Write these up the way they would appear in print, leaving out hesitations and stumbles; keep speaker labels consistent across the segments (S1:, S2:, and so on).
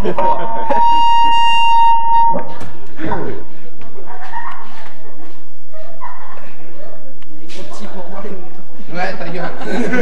S1: Ouais, ta gueule.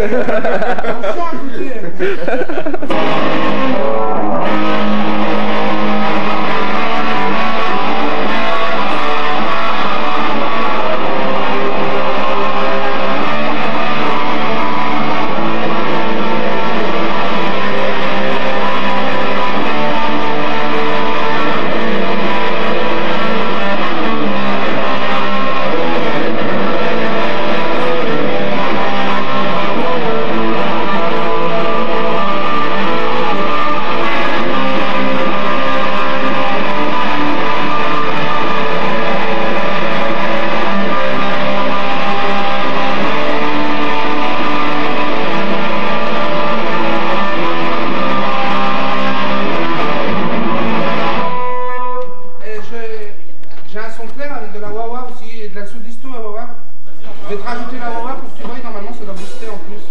S1: J'ai un son clair avec de la wah-wah aussi et de la sous-disto à wah-wah. Je vais te rajouter la wah-wah pour que tu vois, normalement ça doit booster en plus.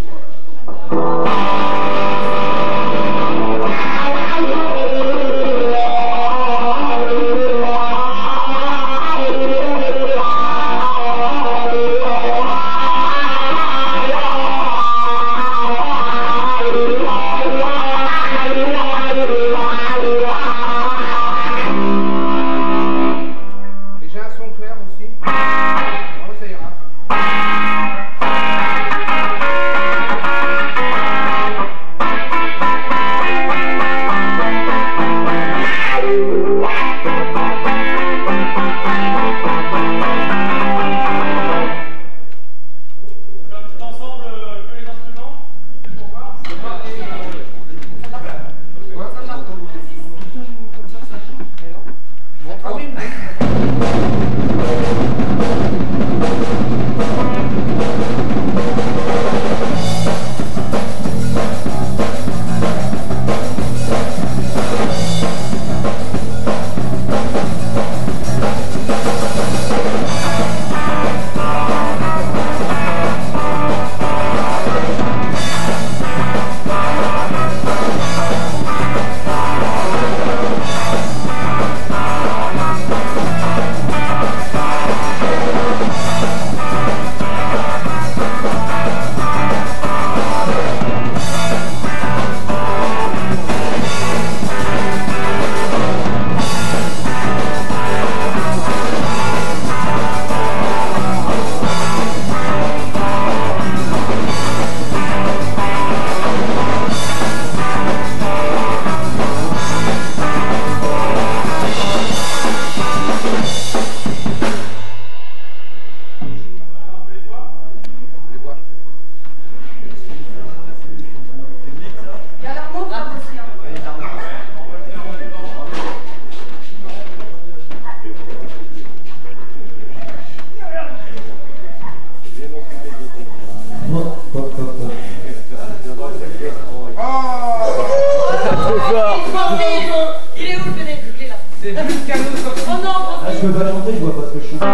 S2: Il est où le bénéfice? Il est là.
S1: C'est juste cadeau.
S2: Oh non,
S3: Ah, je peux pas chanter, je vois pas ce que je chante.
S2: on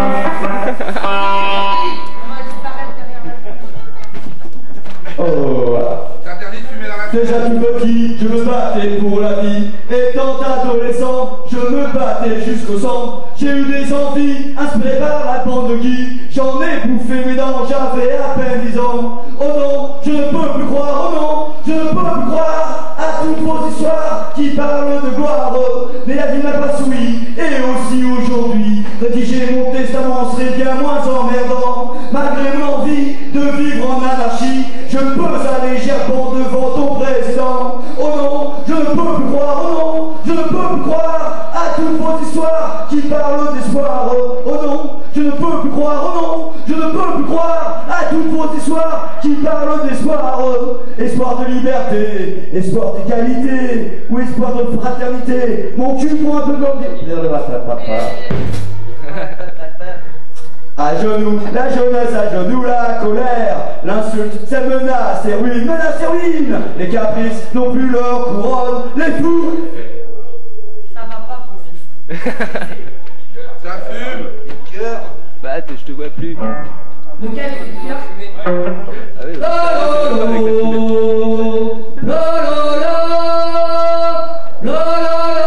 S2: va disparaître derrière.
S3: Oh,
S1: C'est interdit de fumer dans la...
S3: déjà tout petit, je me battais pour la vie. Étant adolescent, je me battais jusqu'au sang. J'ai eu des envies, inspirées par la bande de Guy. J'en ai bouffé mes dents, j'avais à peine 10 ans. Oh non, je ne peux plus croire, oh non, je ne peux plus croire à toutes vos histoires qui parlent de gloire. Mais la vie n'a pas souri, et aussi aujourd'hui, rédiger mon testament serait bien moins emmerdant. Malgré mon envie de vivre en anarchie, je peux aller gerbant devant ton président. Oh non, je ne peux plus croire, oh non, je ne peux plus croire à toutes vos histoires qui parlent d'espoir. Oh non, je ne peux plus croire, oh non, je ne peux plus croire à toutes vos histoires qui parlent d'espoir. Espoir de liberté, espoir d'égalité, ou espoir de fraternité. Mon cul pour un peu comme des... À genoux, la jeunesse, à genoux, la colère. L'insulte, c'est menace et ruine, menace et ruine. Les caprices n'ont plus leur couronne. Les fous.
S2: Ça va pas, Francis.
S1: Ça fume.
S3: Les cœurs.
S4: Bah, je te vois plus.
S2: Lequel est le pire?
S4: Ah oui,
S3: La la la la la la la la.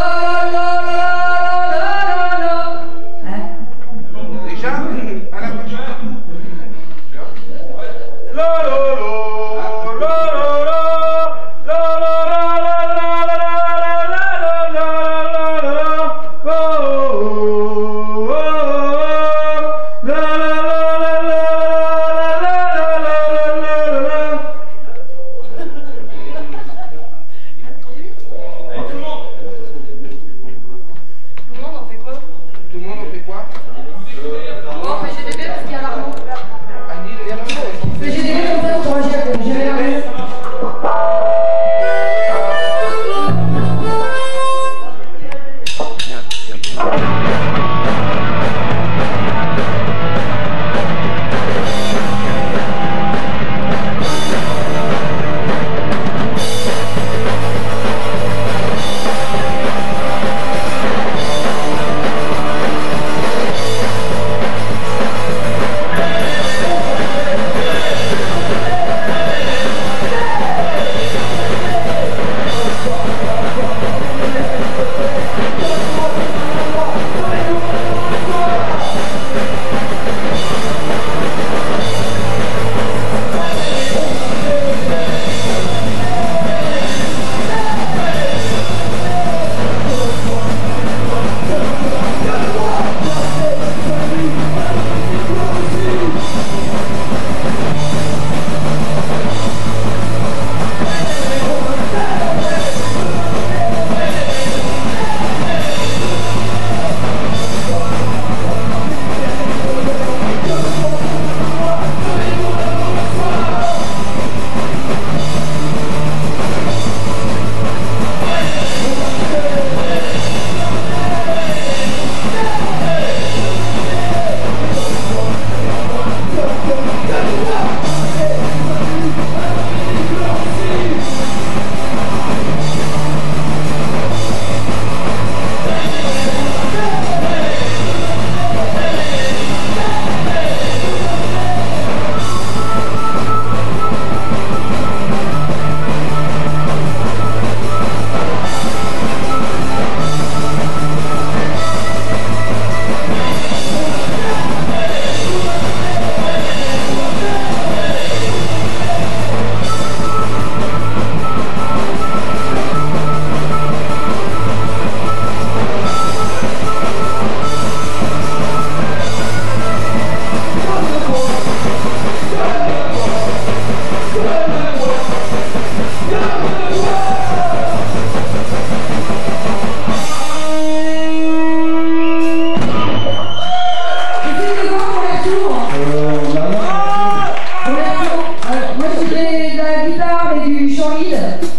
S2: la guitare et du chant lead.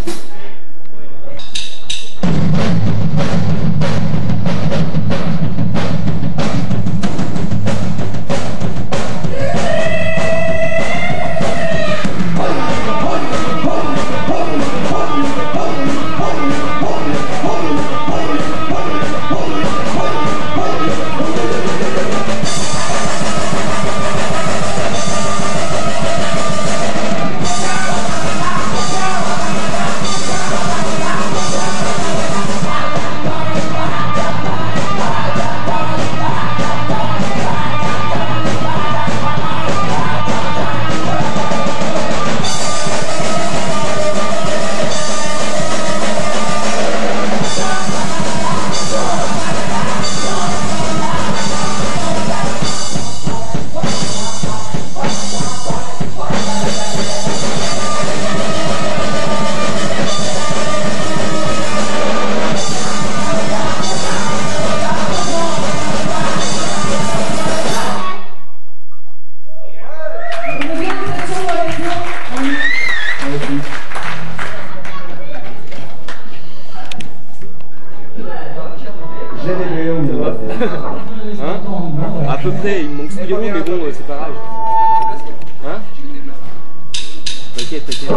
S4: Hein? À peu près, il me manque Spirou, mais bon, c'est pas grave. Hein? T'inquiète, t'inquiète.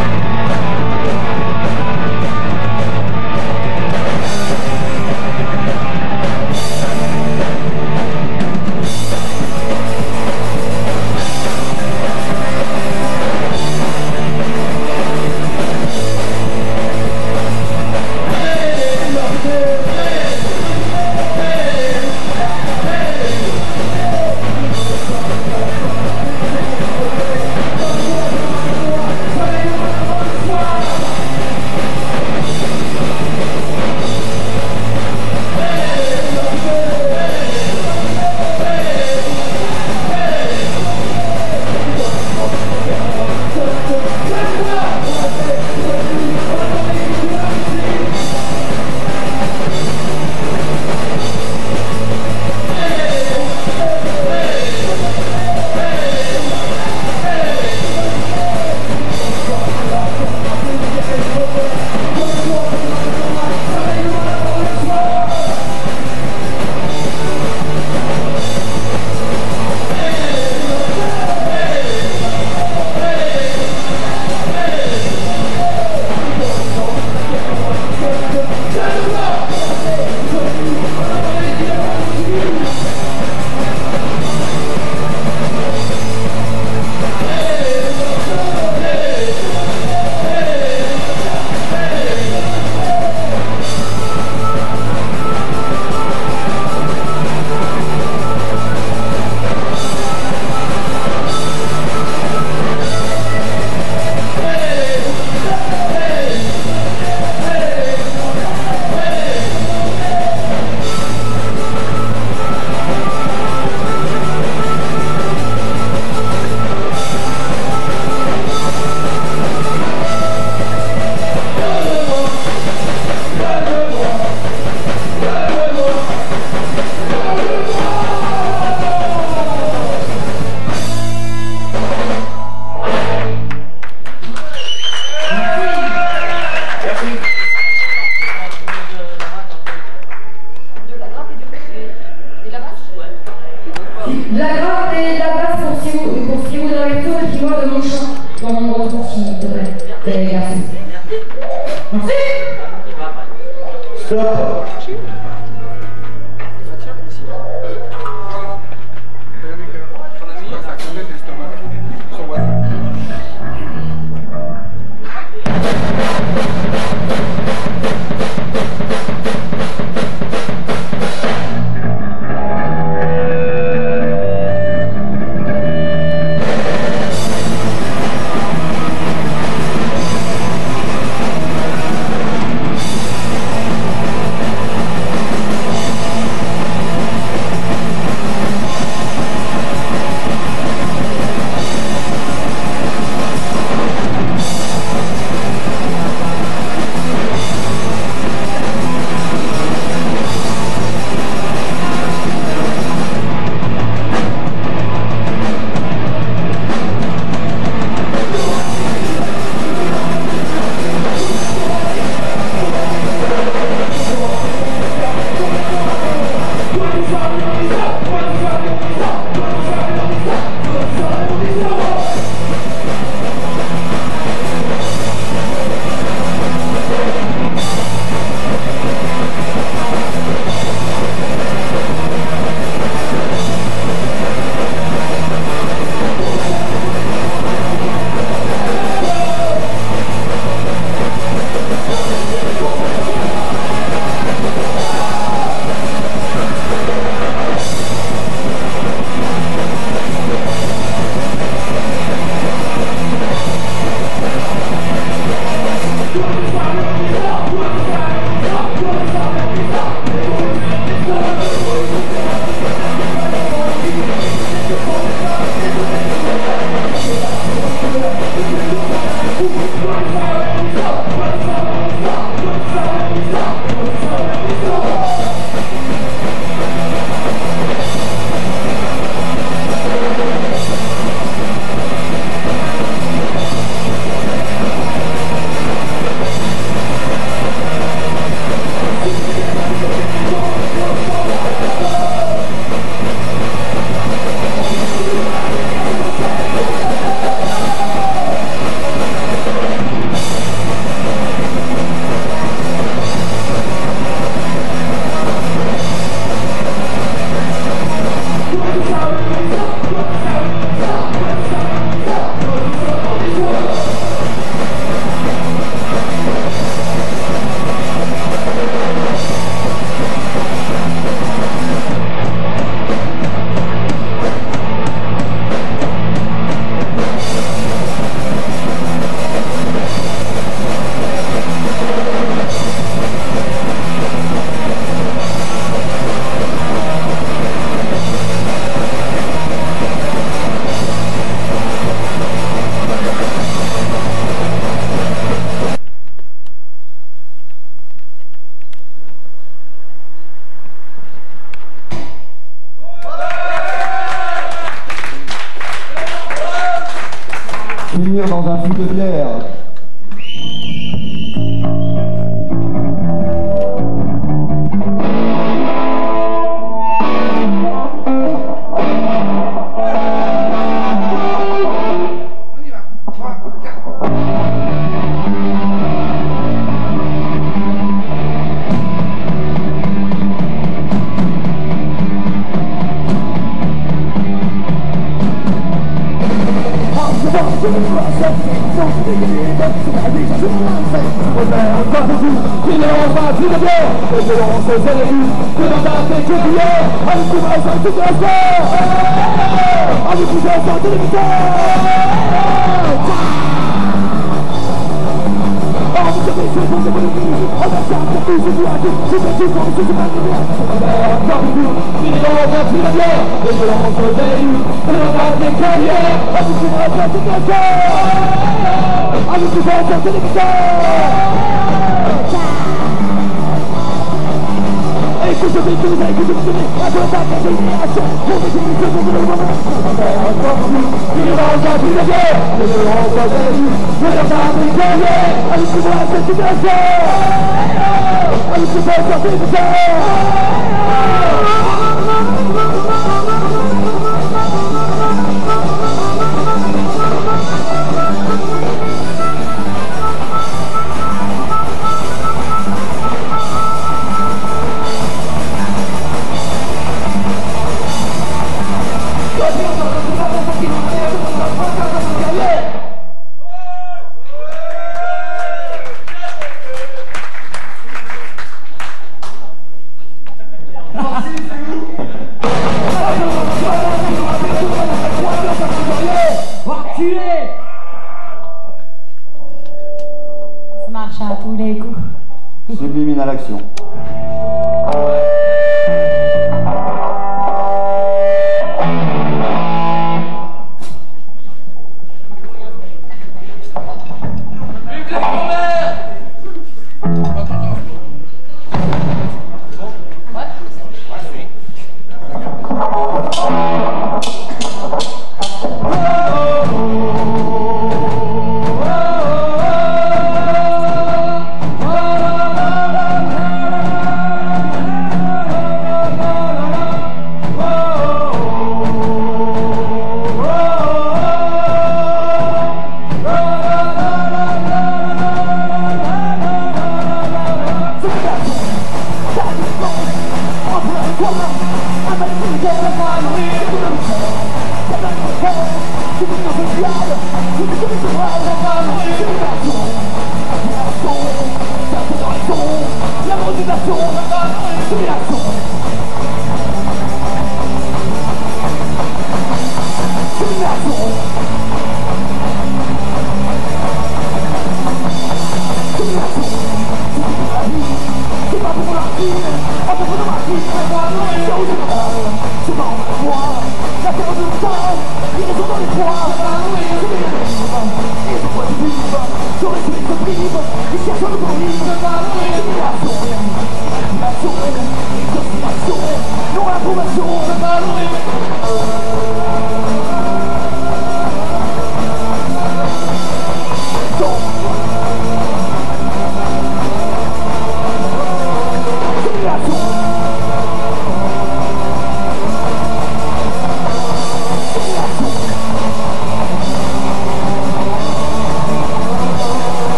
S2: De la grappe et de la basse pour Spirou dans les tours et puis moi de mon chant dans mon retour qui devrait être garçon. Merci.
S3: Stop. fou de bière.
S1: On y va. 3, 4.
S3: Il ne rend pas plus de bière, les violences c'est les buts, que dans ta tête que d'hier, avec tout le reste, tout le sport, avec tout le reste, tout le
S2: Ça marche à tous les coups.
S3: Subliminal action.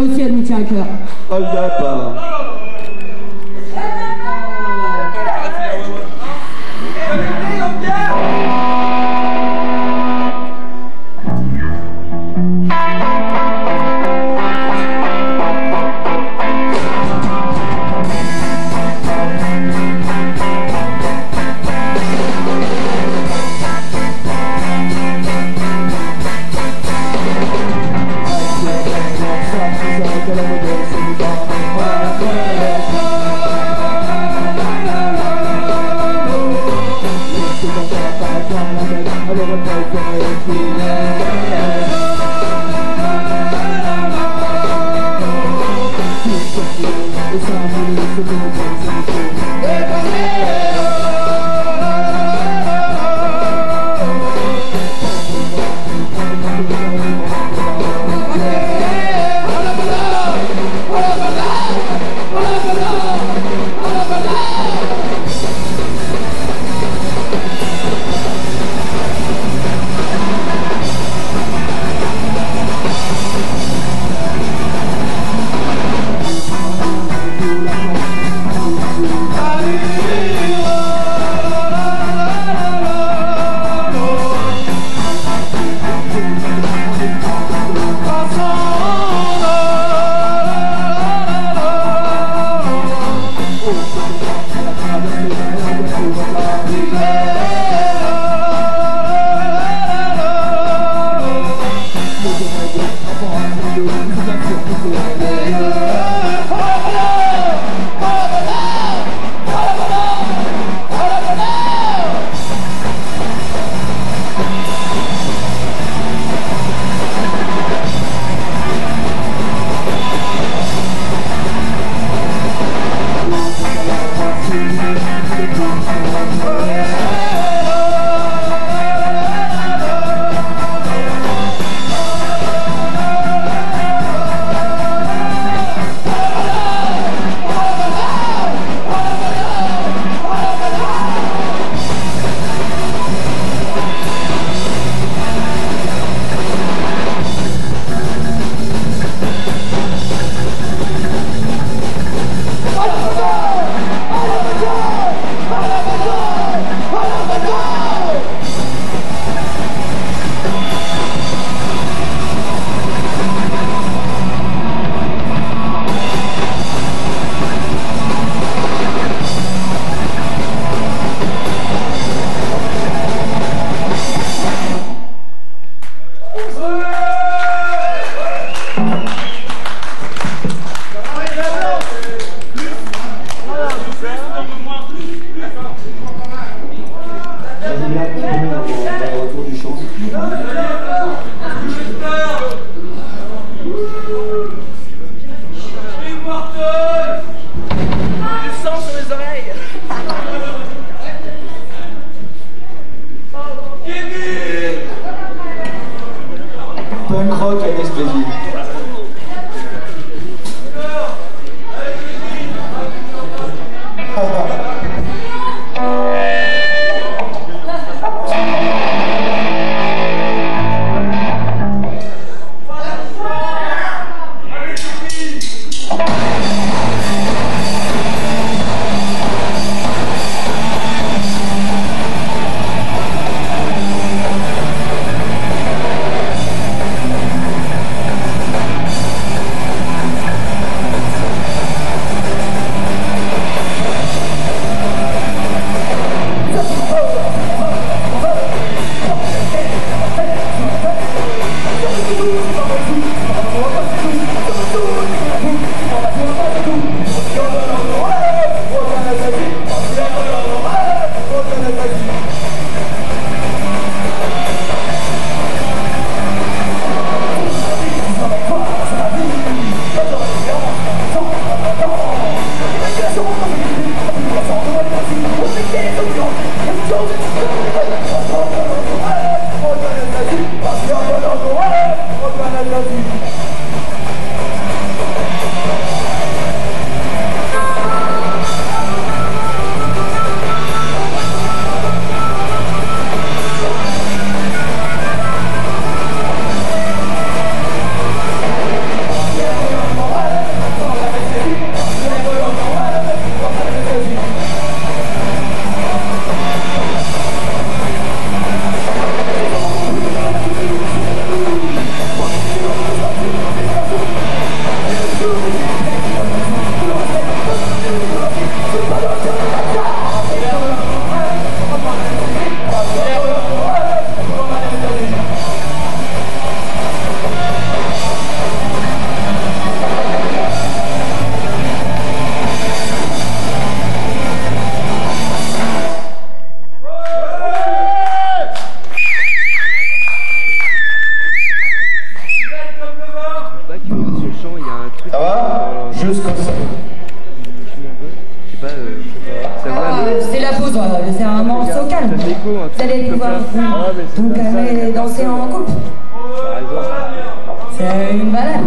S2: aussi elle nous tient à cœur.
S3: Oh le lapin. jusqu'au sol.
S2: C'est la pause, c'est un morceau calme. Vous allez pouvoir vous calmer et danser en couple. C'est une balade.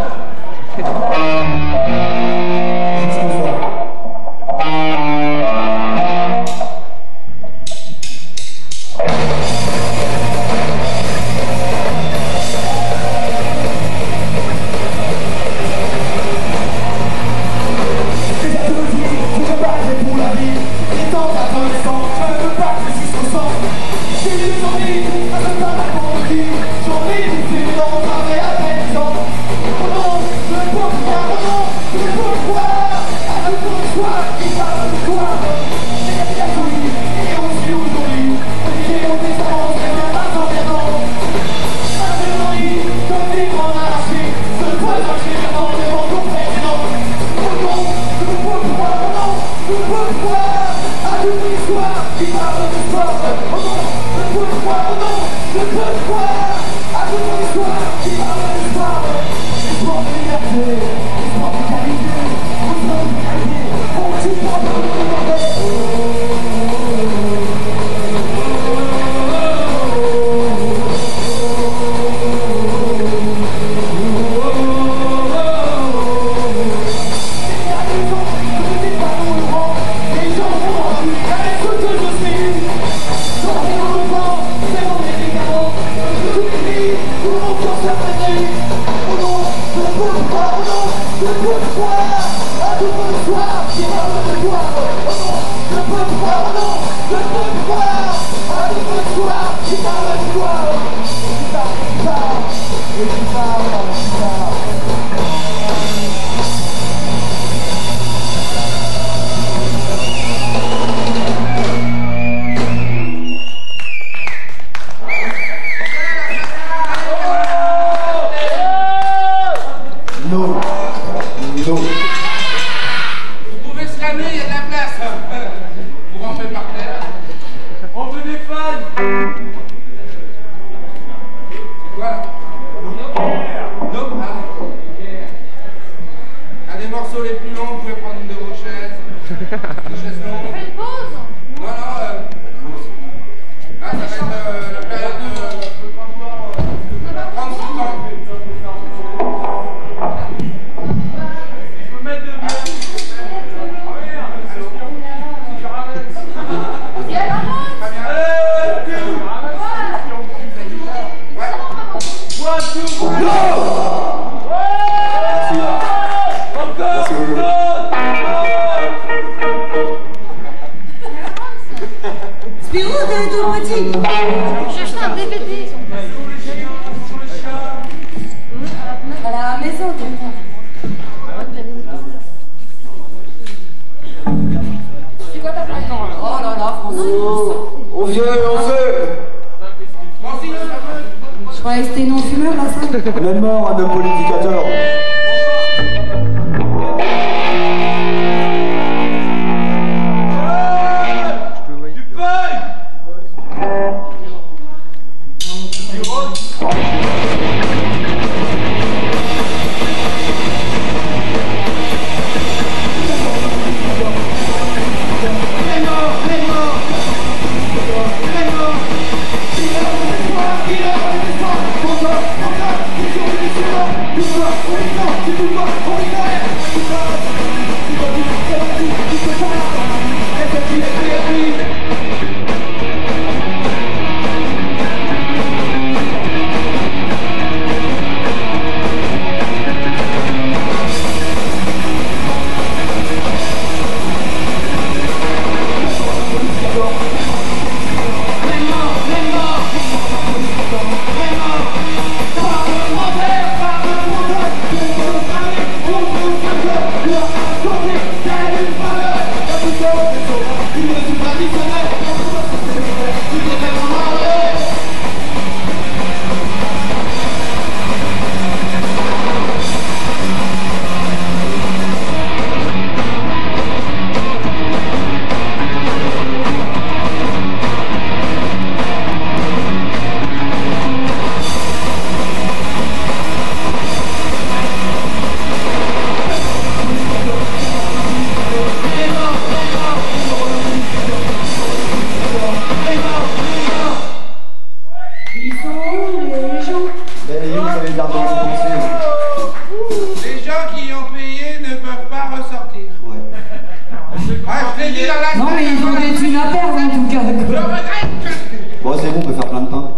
S3: Même mort, un homme politicateur.
S5: Come on.
S1: dis dans la
S2: Non, mais ils ont des thunes à perdre en tout cas.
S1: Je regrette que...
S3: Bon, c'est bon, on peut faire plein de pain.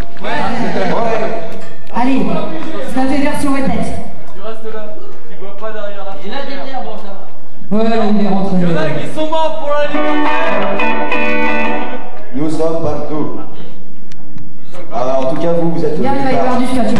S2: Allez, ça fait version répète.
S5: Tu restes là, tu vois pas derrière la frontière. Il a des terres, bon ça va.
S2: Ouais, il est rentré.
S5: Il y en a qui sont morts pour la liberté.
S3: Nous sommes partout. Alors, en tout cas, vous êtes...
S2: Il va y avoir du scotch.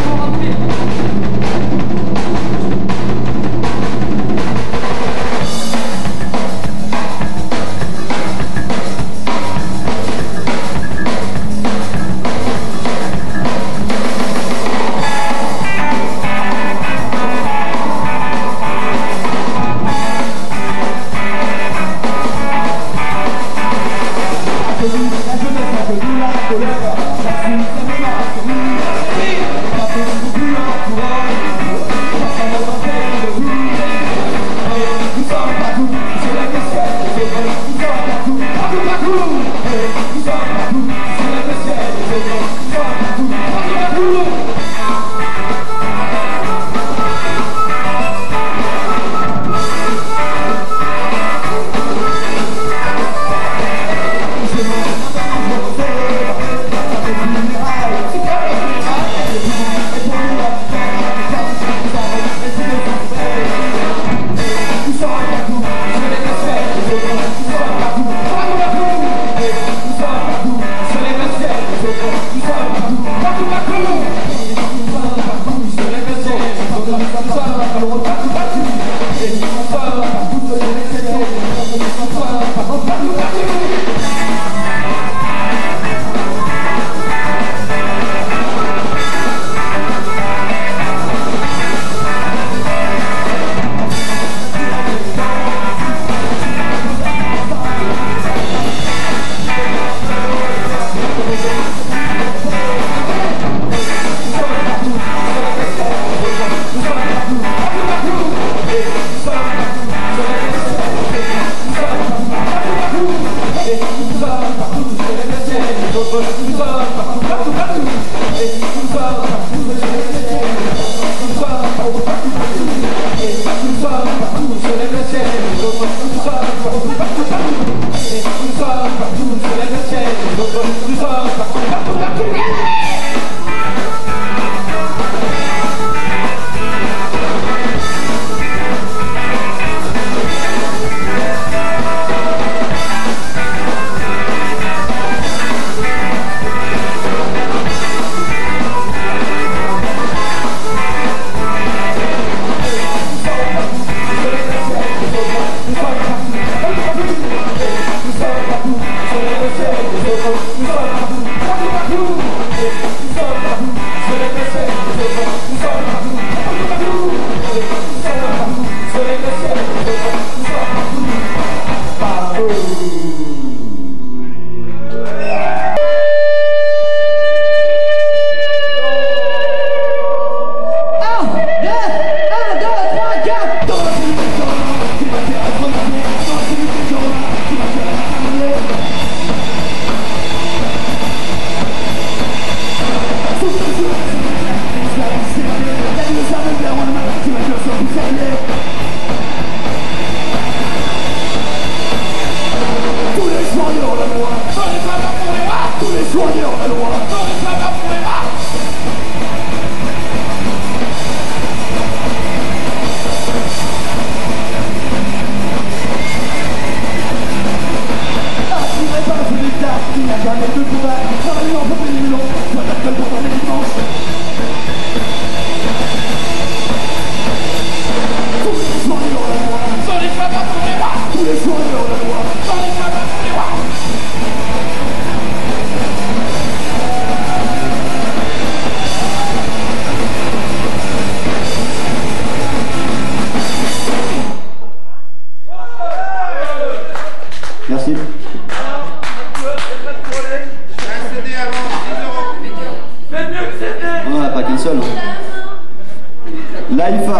S3: L'AIFA.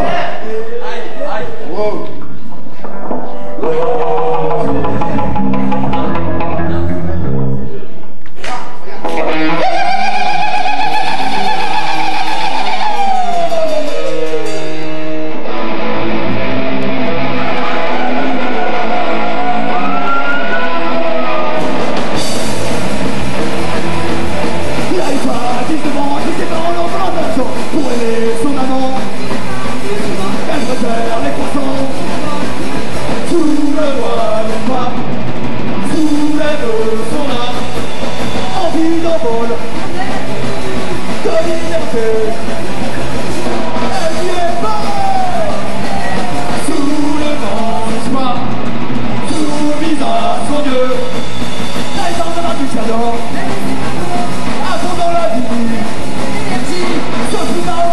S3: Wow. liberté. Elle n'y est pas. Sous le vent d'espoir, sous le visage son Dieu, la étendue du cadeau, à fond dans la vie, se fout dans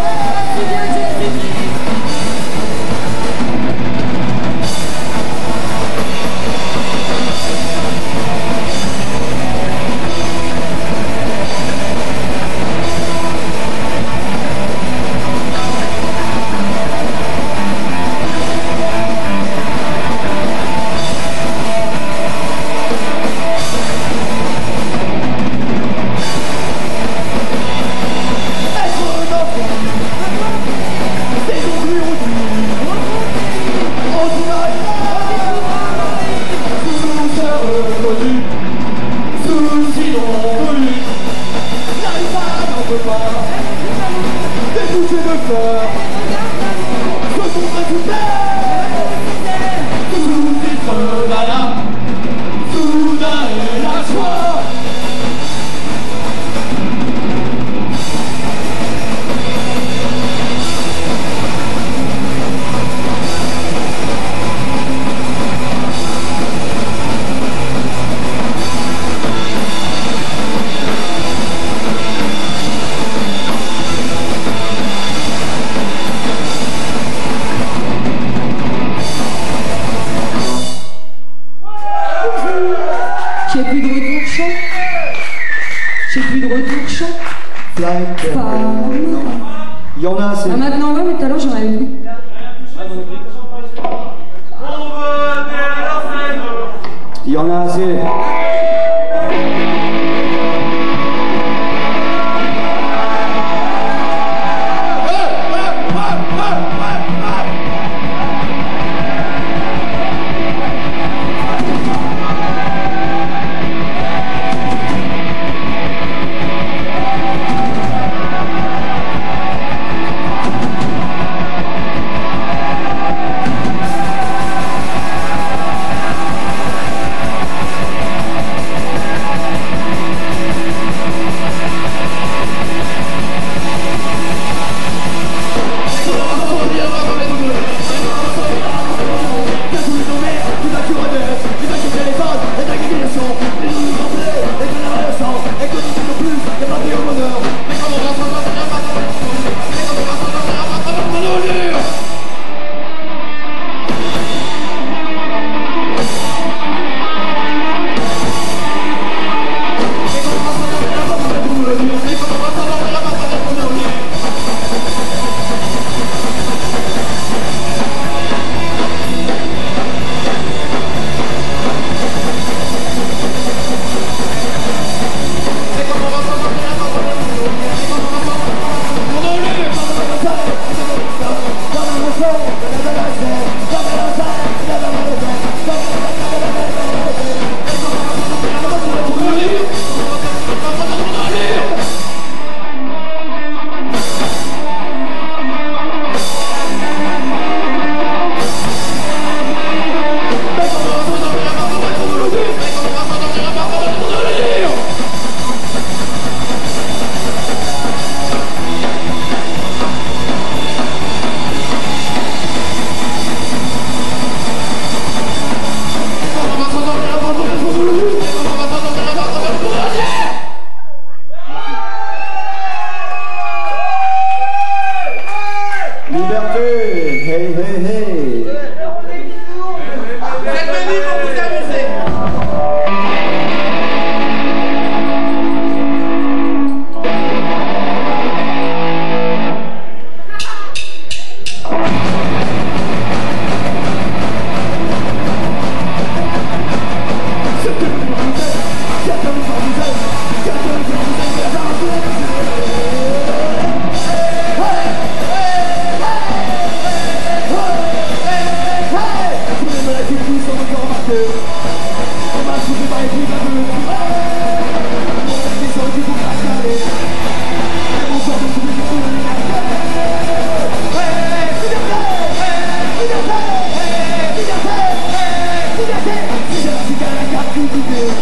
S2: J'ai plus de retour chaud. J'ai plus de retour chaud.
S3: Il y en a assez.
S2: Ah, maintenant, ouais, mais tout à l'heure, j'en avais vu.
S3: Il y en a assez.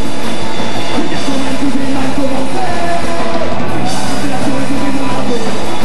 S6: Hey!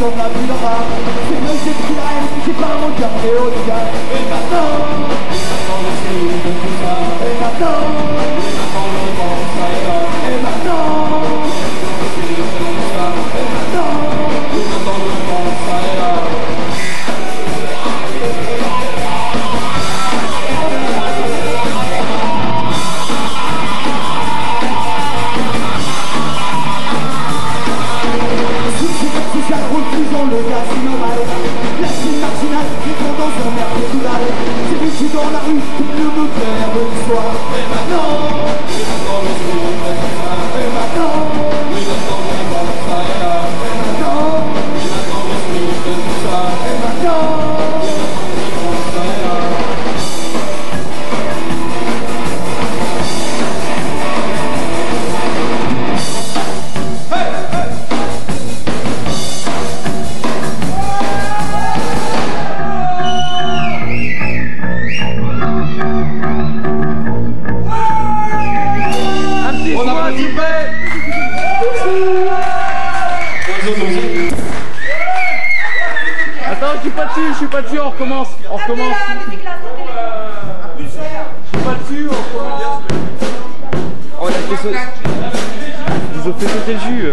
S3: on m'a pris dans ma. C'est que j'ai pris la haine, c'est pas mon cœur, mais au dégât. Et maintenant je suis de tout ça. Et maintenant le vent s'aéra. Et maintenant je suis de tout ça. Et maintenant le vent s'aéra. Ça roule plus dans le gaz, c'est normal. La scène marginale, les tendances emmerdent tout dalle. C'est vu que je suis dans la rue, tout le monde perd de l'histoire. Et maintenant je suis dans le jour, et maintenant je suis dans le vent, ça et là. Et maintenant je suis dans le jour de tout ça. Et maintenant je suis dans le vent, ça et là.
S4: Attends, je suis pas dessus, on recommence. Je suis pas dessus, on recommence. Oh, on a fait sauter. Ils ont fait sauter le jus.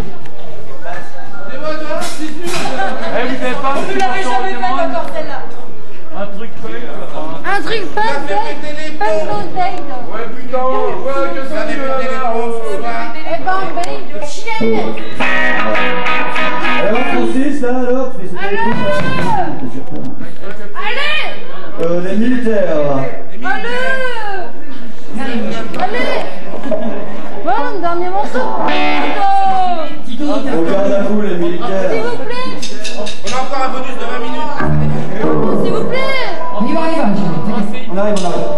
S5: Eh, vous avez pas un truc encore celle-là. Un truc
S6: Un truc pas de
S1: Ouais, putain, ouais, que ça n'est pas
S6: Eh ben, ben, chienne.
S3: Alors Francis, là alors, tu fais sauter les trucs.
S6: Allez.
S3: Les militaires.
S6: Allez. Voilà, un dernier morceau.
S3: Au garde à vous les militaires.
S6: S'il vous plaît.
S1: On a encore un bonus de 20 minutes.
S6: S'il vous plaît.
S2: On y arrive,
S3: On arrive, on arrive.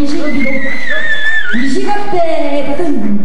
S2: 虹のビロ。虹がって、パトン。